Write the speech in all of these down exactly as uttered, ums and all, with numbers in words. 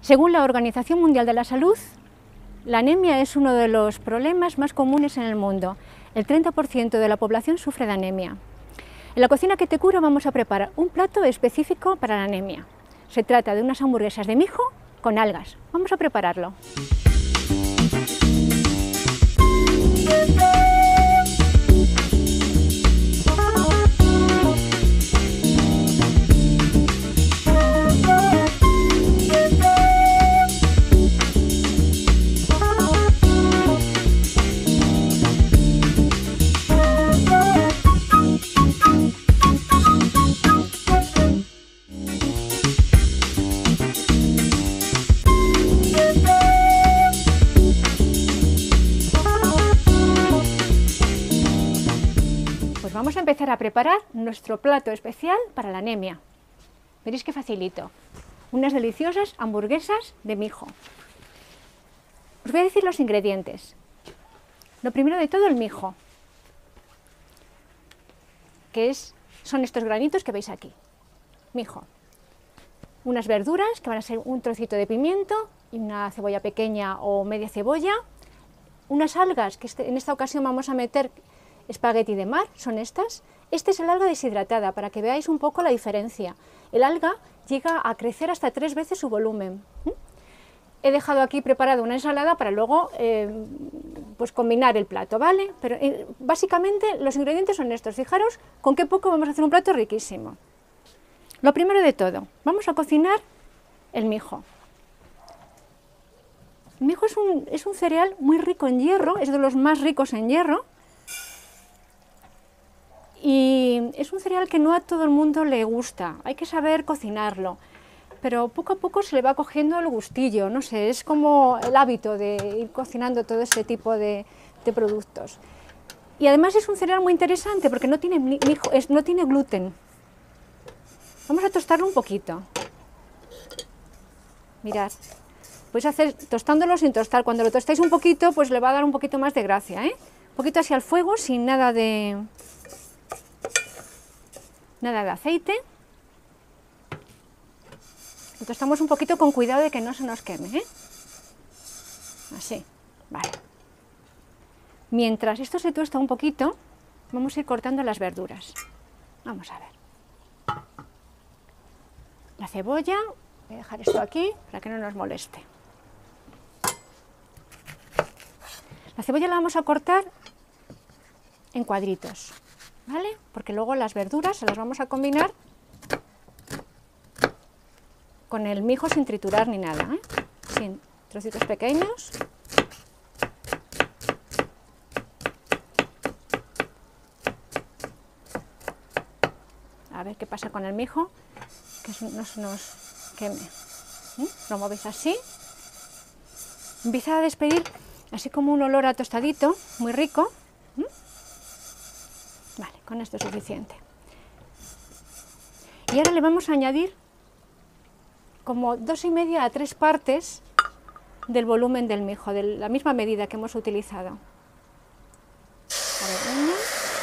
Según la Organización Mundial de la Salud, la anemia es uno de los problemas más comunes en el mundo. El treinta por ciento de la población sufre de anemia. En la cocina que te cura vamos a preparar un plato específico para la anemia. Se trata de unas hamburguesas de mijo con algas. Vamos a prepararlo. Vamos a empezar a preparar nuestro plato especial para la anemia. Veréis qué facilito. Unas deliciosas hamburguesas de mijo. Os voy a decir los ingredientes. Lo primero de todo, el mijo, que es, son estos granitos que veis aquí. Mijo. Unas verduras, que van a ser un trocito de pimiento y una cebolla pequeña o media cebolla. Unas algas, que este, en esta ocasión vamos a meter espagueti de mar, son estas. Esta es el alga deshidratada, para que veáis un poco la diferencia. El alga llega a crecer hasta tres veces su volumen. ¿Mm? He dejado aquí preparada una ensalada para luego eh, pues combinar el plato, ¿vale? Pero eh, básicamente los ingredientes son estos. Fijaros con qué poco vamos a hacer un plato riquísimo. Lo primero de todo, vamos a cocinar el mijo. El mijo es un, es un cereal muy rico en hierro, es de los más ricos en hierro. Y es un cereal que no a todo el mundo le gusta, hay que saber cocinarlo, pero poco a poco se le va cogiendo el gustillo, no sé, es como el hábito de ir cocinando todo este tipo de, de productos. Y además es un cereal muy interesante porque no tiene, mijo, es, no tiene gluten. Vamos a tostarlo un poquito. Mirad, podéis hacer tostándolo sin tostar, cuando lo tostáis un poquito pues le va a dar un poquito más de gracia, ¿eh? Un poquito hacia el fuego, sin nada de... nada de aceite. Lo tostamos un poquito con cuidado de que no se nos queme, ¿eh? Así, vale. Mientras esto se tuesta un poquito, vamos a ir cortando las verduras. Vamos a ver. La cebolla, voy a dejar esto aquí para que no nos moleste. La cebolla la vamos a cortar en cuadritos, ¿vale? Porque luego las verduras se las vamos a combinar con el mijo sin triturar ni nada, ¿eh? Sin trocitos pequeños. A ver qué pasa con el mijo, que no se nos queme. ¿Eh? Lo movéis así. Empieza a despedir así como un olor a tostadito, muy rico. ¿Eh? Vale, con esto es suficiente. Y ahora le vamos a añadir como dos y media a tres partes del volumen del mijo, de la misma medida que hemos utilizado. A ver, una.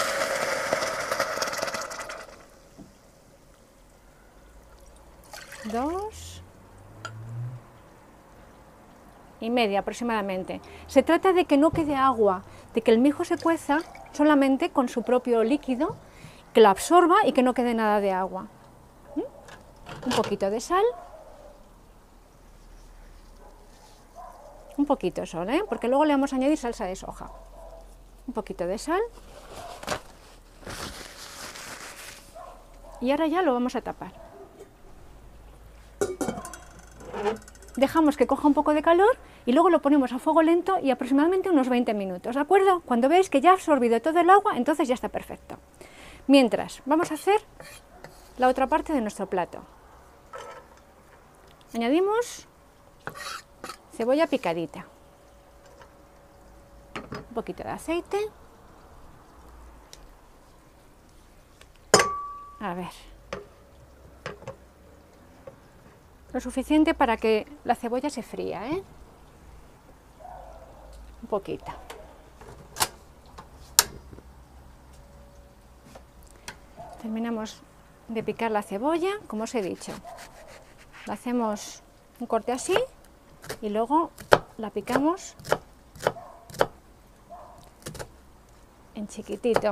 Dos. Y media aproximadamente. Se trata de que no quede agua, de que el mijo se cueza solamente con su propio líquido, que lo absorba y que no quede nada de agua. ¿Mm? Un poquito de sal. Un poquito solo, ¿eh? Porque luego le vamos a añadir salsa de soja. Un poquito de sal. Y ahora ya lo vamos a tapar. Dejamos que coja un poco de calor y luego lo ponemos a fuego lento y aproximadamente unos veinte minutos, ¿de acuerdo? Cuando veis que ya ha absorbido todo el agua, entonces ya está perfecto. Mientras, vamos a hacer la otra parte de nuestro plato. Añadimos cebolla picadita, un poquito de aceite, a ver, lo suficiente para que la cebolla se fría, ¿eh? Un poquito. Terminamos de picar la cebolla, como os he dicho. La hacemos un corte así, y luego la picamos en chiquitito.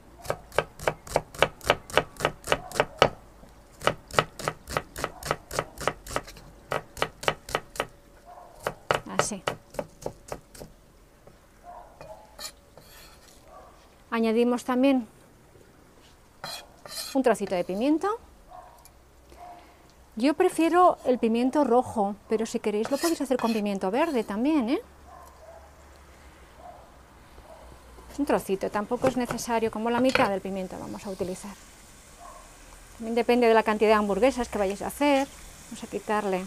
Así. Añadimos también un trocito de pimiento. Yo prefiero el pimiento rojo, pero si queréis lo podéis hacer con pimiento verde también, ¿eh? Un trocito, tampoco es necesario, como la mitad del pimiento vamos a utilizar. También depende de la cantidad de hamburguesas que vayáis a hacer. Vamos a quitarle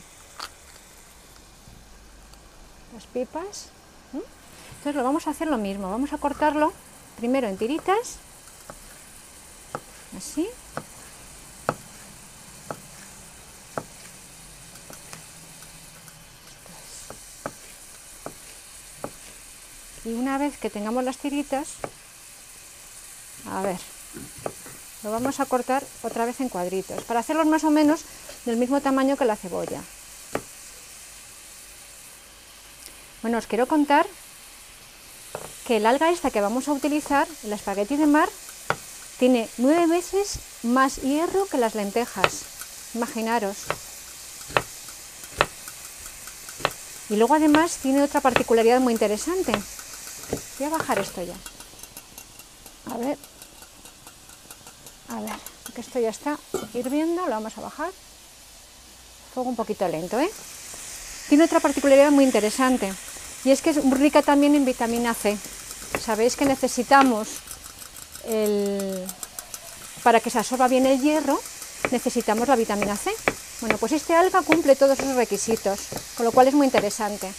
las pipas. Entonces lo vamos a hacer lo mismo, vamos a cortarlo primero en tiritas, así. Y una vez que tengamos las tiritas, a ver, lo vamos a cortar otra vez en cuadritos, para hacerlos más o menos del mismo tamaño que la cebolla. Bueno, os quiero contar que el alga esta que vamos a utilizar, el espagueti de mar, tiene nueve veces más hierro que las lentejas, imaginaros. Y luego además tiene otra particularidad muy interesante. Voy a bajar esto ya. A ver, a ver, que esto ya está hirviendo, lo vamos a bajar. Fuego un poquito lento, ¿eh? Tiene otra particularidad muy interesante, y es que es muy rica también en vitamina C. Sabéis que necesitamos, el, para que se absorba bien el hierro, necesitamos la vitamina C. Bueno, pues este alga cumple todos esos requisitos, con lo cual es muy interesante.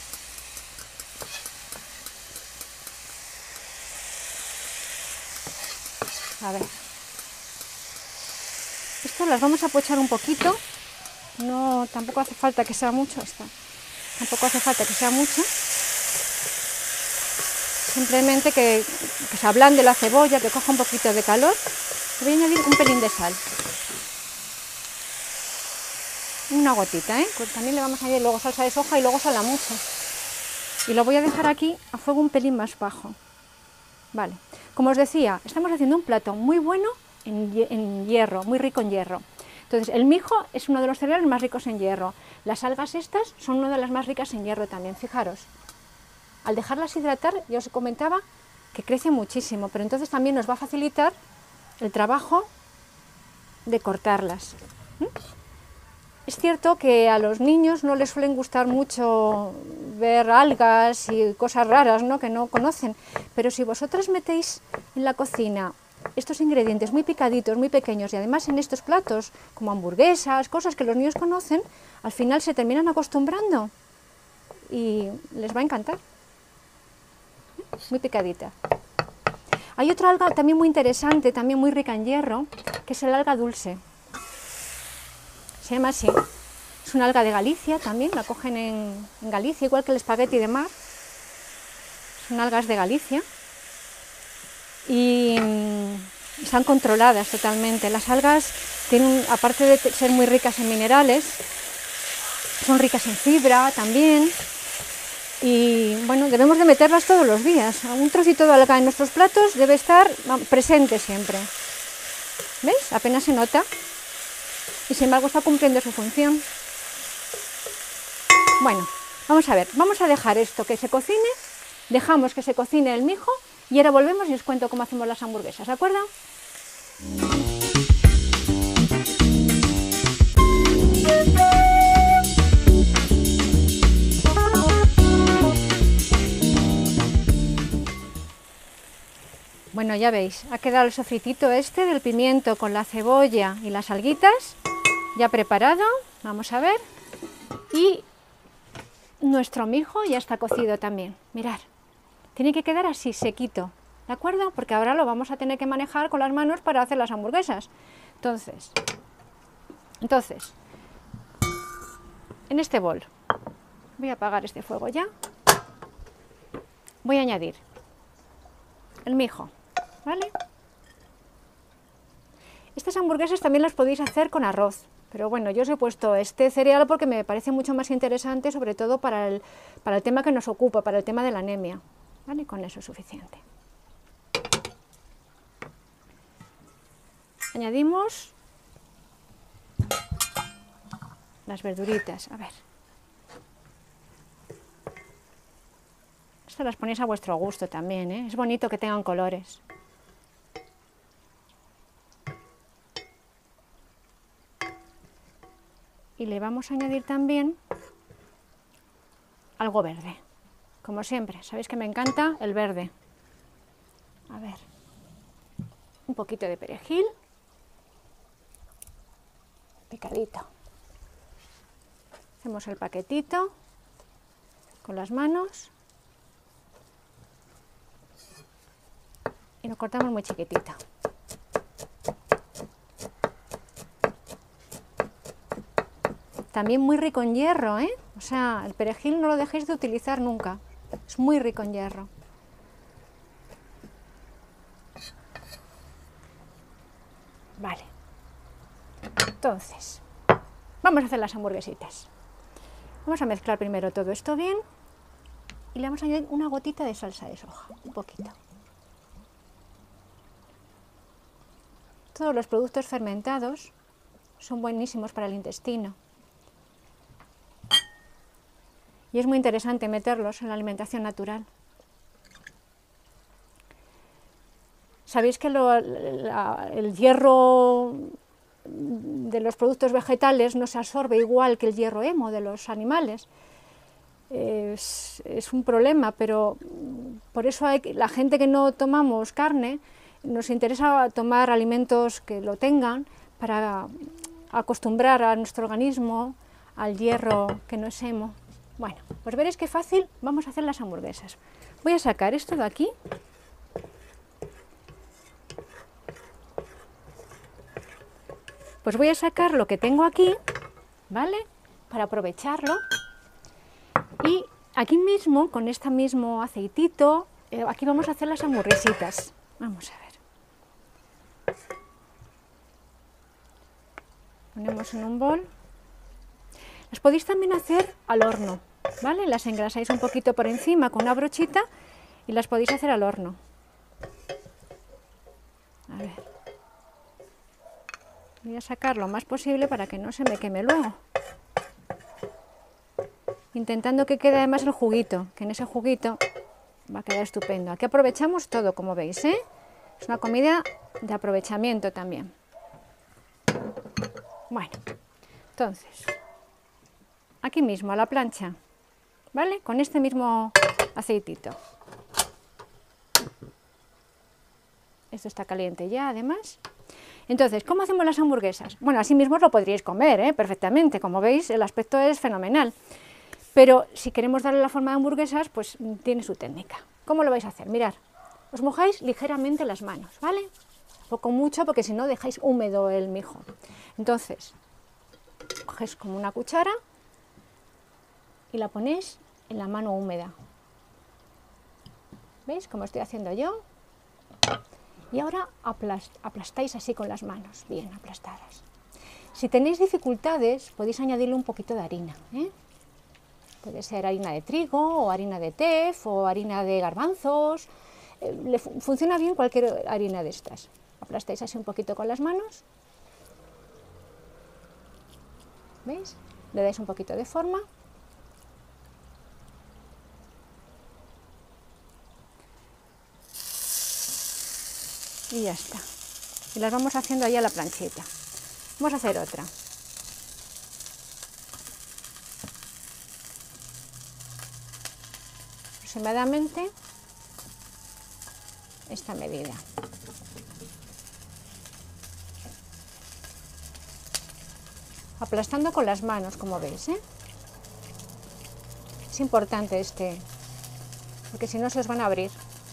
A ver, esto las vamos a pochar un poquito, no, tampoco hace falta que sea mucho, esta, tampoco hace falta que sea mucho, simplemente que, que se ablande la cebolla, que coja un poquito de calor. Voy a añadir un pelín de sal, una gotita, ¿eh? Pues también le vamos a añadir luego salsa de soja y luego sala mucho, y lo voy a dejar aquí a fuego un pelín más bajo. Vale, como os decía, estamos haciendo un plato muy bueno en, en hierro, muy rico en hierro. Entonces, el mijo es uno de los cereales más ricos en hierro. Las algas estas son una de las más ricas en hierro también, fijaros. Al dejarlas hidratar, ya os comentaba que crece muchísimo, pero entonces también nos va a facilitar el trabajo de cortarlas. ¿Mm? Es cierto que a los niños no les suelen gustar mucho ver algas y cosas raras, ¿no?, que no conocen, pero si vosotras metéis en la cocina estos ingredientes muy picaditos, muy pequeños, y además en estos platos, como hamburguesas, cosas que los niños conocen, al final se terminan acostumbrando y les va a encantar. Muy picadita. Hay otra alga también muy interesante, también muy rica en hierro, que es el alga dulce. Se llama así. Es una alga de Galicia también, la cogen en, en Galicia, igual que el espagueti de mar. Son algas de Galicia. Y mm, están controladas totalmente. Las algas tienen, aparte de ser muy ricas en minerales, son ricas en fibra también. Y bueno, debemos de meterlas todos los días. Un trocito de alga en nuestros platos debe estar presente siempre. ¿Veis? Apenas se nota. Y sin embargo está cumpliendo su función. Bueno, vamos a ver, vamos a dejar esto que se cocine, dejamos que se cocine el mijo y ahora volvemos y os cuento cómo hacemos las hamburguesas, ¿de acuerdo? Bueno, ya veis, ha quedado el sofritito este del pimiento con la cebolla y las alguitas ya preparado, vamos a ver, y nuestro mijo ya está cocido también, mirad, tiene que quedar así sequito, ¿de acuerdo? Porque ahora lo vamos a tener que manejar con las manos para hacer las hamburguesas. Entonces, entonces, en este bol, voy a apagar este fuego ya, voy a añadir el mijo, ¿vale? Estas hamburguesas también las podéis hacer con arroz, Pero bueno, yo os he puesto este cereal porque me parece mucho más interesante, sobre todo para el, para el tema que nos ocupa, para el tema de la anemia. ¿Vale? Con eso es suficiente. Añadimos las verduritas, a ver. Estas las ponéis a vuestro gusto también, ¿eh? Es bonito que tengan colores. Y le vamos a añadir también algo verde, como siempre. Sabéis que me encanta el verde. A ver, un poquito de perejil, picadito. Hacemos el paquetito con las manos y lo cortamos muy chiquitito. También muy rico en hierro, ¿eh? O sea, el perejil no lo dejéis de utilizar nunca. Es muy rico en hierro. Vale. Entonces, vamos a hacer las hamburguesitas. Vamos a mezclar primero todo esto bien y le vamos a añadir una gotita de salsa de soja, un poquito. Todos los productos fermentados son buenísimos para el intestino. Y es muy interesante meterlos en la alimentación natural. ¿Sabéis que lo, la, el hierro de los productos vegetales no se absorbe igual que el hierro hemo de los animales? Es, es un problema, pero por eso hay, la gente que no tomamos carne, nos interesa tomar alimentos que lo tengan para acostumbrar a nuestro organismo al hierro que no es hemo. Bueno, pues veréis qué fácil vamos a hacer las hamburguesas. Voy a sacar esto de aquí. Pues voy a sacar lo que tengo aquí, ¿vale? Para aprovecharlo. Y aquí mismo, con este mismo aceitito, eh, aquí vamos a hacer las hamburguesitas. Vamos a ver. Ponemos en un bol. Las podéis también hacer al horno, ¿vale? Las engrasáis un poquito por encima con una brochita y las podéis hacer al horno. A ver. Voy a sacar lo más posible para que no se me queme luego. Intentando que quede además el juguito, que en ese juguito va a quedar estupendo. Aquí aprovechamos todo, como veis, ¿eh? Es una comida de aprovechamiento también. Bueno, entonces, aquí mismo, a la plancha, ¿vale? Con este mismo aceitito. Esto está caliente ya, además. Entonces, ¿cómo hacemos las hamburguesas? Bueno, así mismo lo podríais comer, ¿eh? Perfectamente. Como veis, el aspecto es fenomenal. Pero si queremos darle la forma de hamburguesas, pues tiene su técnica. ¿Cómo lo vais a hacer? Mirad, os mojáis ligeramente las manos, ¿vale? Poco mucho, porque si no dejáis húmedo el mijo. Entonces, cogéis como una cuchara y la ponéis en la mano húmeda. ¿Veis cómo estoy haciendo yo? Y ahora aplast, aplastáis así con las manos, bien aplastadas. Si tenéis dificultades, podéis añadirle un poquito de harina, ¿eh? Puede ser harina de trigo, o harina de tef, o harina de garbanzos. Eh, le fu funciona bien cualquier harina de estas. Aplastáis así un poquito con las manos. ¿Veis? Le dais un poquito de forma. Y ya está. Y las vamos haciendo ahí a la planchita. Vamos a hacer otra. Aproximadamente esta medida. Aplastando con las manos, como veis, ¿eh? Es importante este, porque si no se os van a abrir.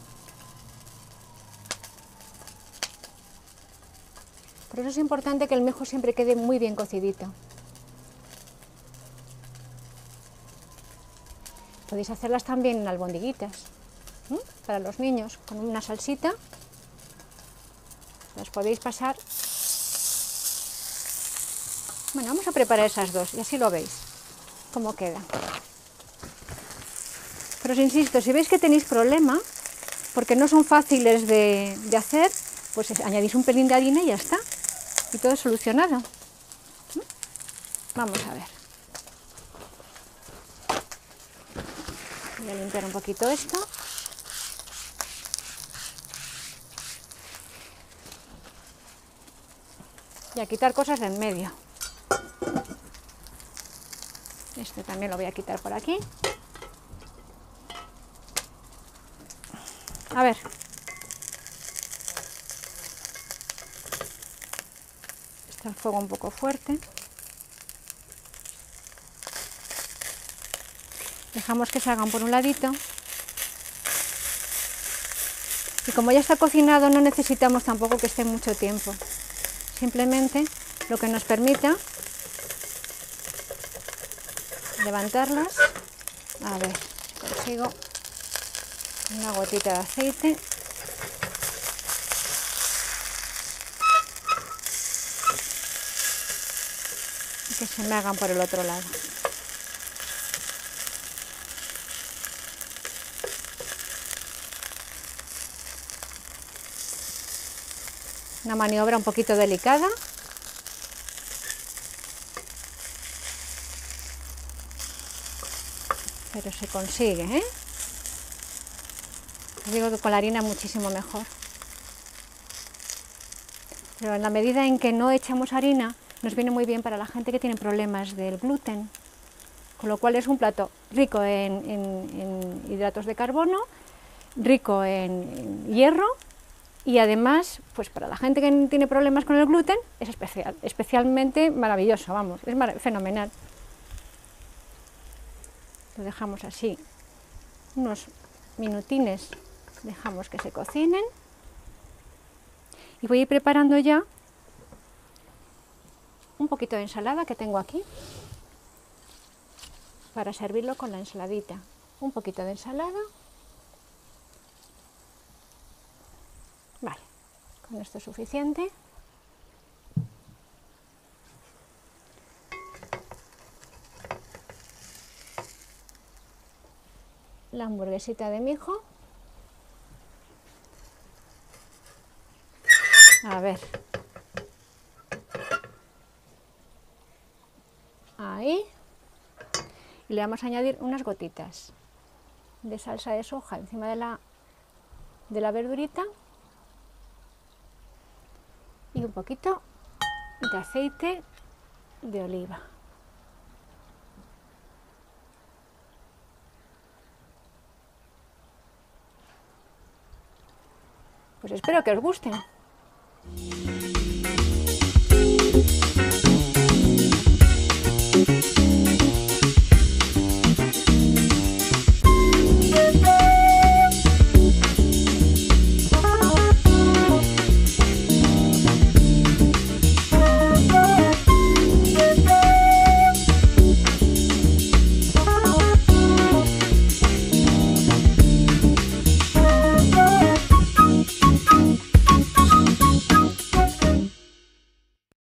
Por eso es importante que el mijo siempre quede muy bien cocidito. Podéis hacerlas también en albondiguitas, ¿eh? Para los niños, con una salsita. Las podéis pasar Bueno, vamos a preparar esas dos y así lo veis cómo queda. Pero os insisto, si veis que tenéis problema, porque no son fáciles de, de hacer, pues añadís un pelín de harina y ya está. Y todo solucionado. Vamos a ver. Voy a limpiar un poquito esto. Y a quitar cosas de en medio. Este también lo voy a quitar por aquí. A ver. Está el fuego un poco fuerte. Dejamos que salgan por un ladito. Y como ya está cocinado, no necesitamos tampoco que esté mucho tiempo. Simplemente lo que nos permita levantarlas. A ver si consigo una gotita de aceite. Y que se me hagan por el otro lado. Una maniobra un poquito delicada. Pero se consigue, ¿eh? Os digo que con la harina muchísimo mejor. Pero en la medida en que no echamos harina, nos viene muy bien para la gente que tiene problemas del gluten. Con lo cual es un plato rico en, en, en hidratos de carbono, rico en, en hierro, y además, pues para la gente que tiene problemas con el gluten, es especial, especialmente maravilloso, vamos, es mar- fenomenal. Lo dejamos así, unos minutines, dejamos que se cocinen. Y voy a ir preparando ya un poquito de ensalada que tengo aquí, para servirlo con la ensaladita. Un poquito de ensalada. Vale, con esto es suficiente. La hamburguesita de mi hijo. A ver. Ahí. Y le vamos a añadir unas gotitas de salsa de soja encima de la, de la verdurita. Y un poquito de aceite de oliva. Pues espero que os gusten.